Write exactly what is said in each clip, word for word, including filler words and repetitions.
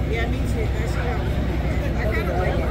Yeah, me too. I should go. I kind of like it.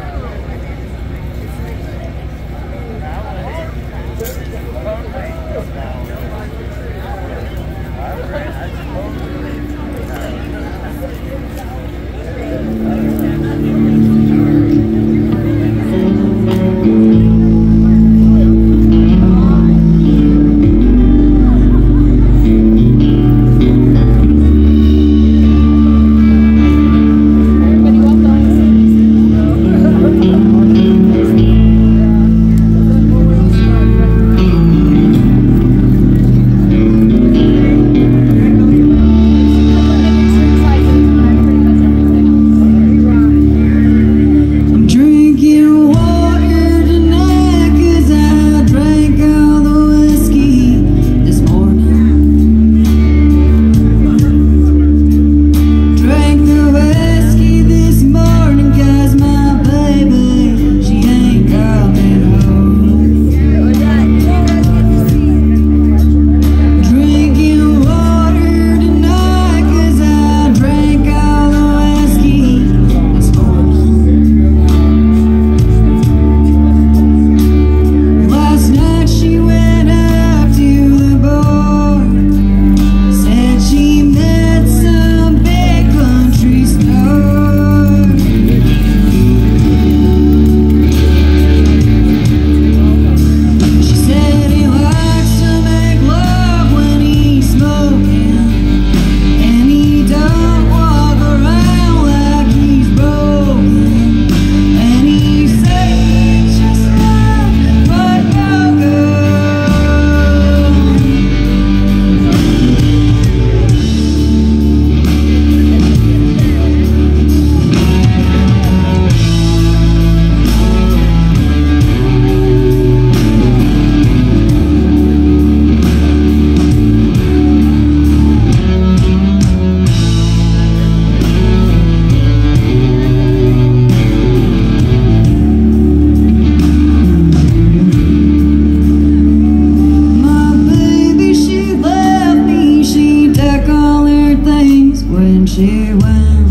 she went,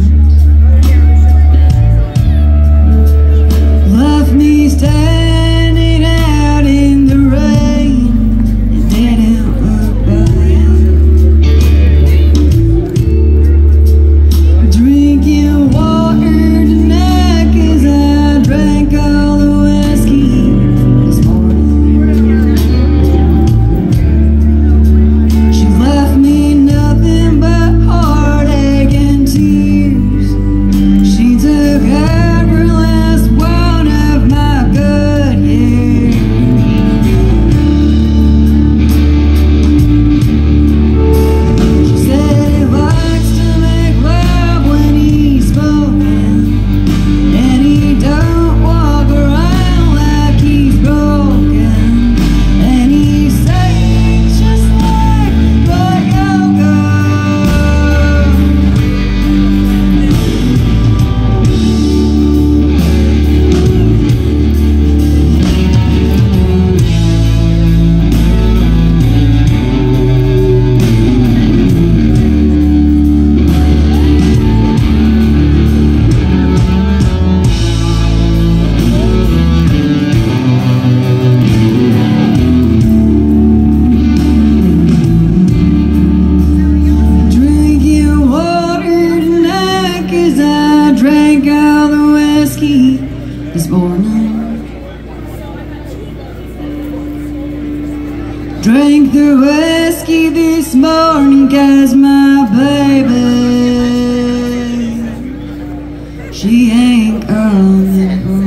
left me standing out in the rain. It didn't look bad. Drinking water tonight 'cause I drank all the whiskey this morning. She left me nothing but heartache and tears. She took every last one of my good years. She said he likes to make love when he's smoking, and he don't walk around like he's broken, and he sings just like But Yoga. Drinking water tonight 'cause I drank all the whiskey this morning. Drank the whiskey this morning 'cause my baby, she ain't coming home.